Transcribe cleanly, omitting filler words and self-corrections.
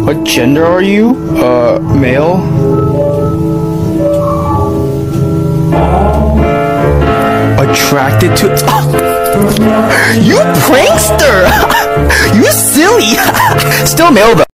What gender are you? Male? Attracted to... You prankster! You silly! Still male though.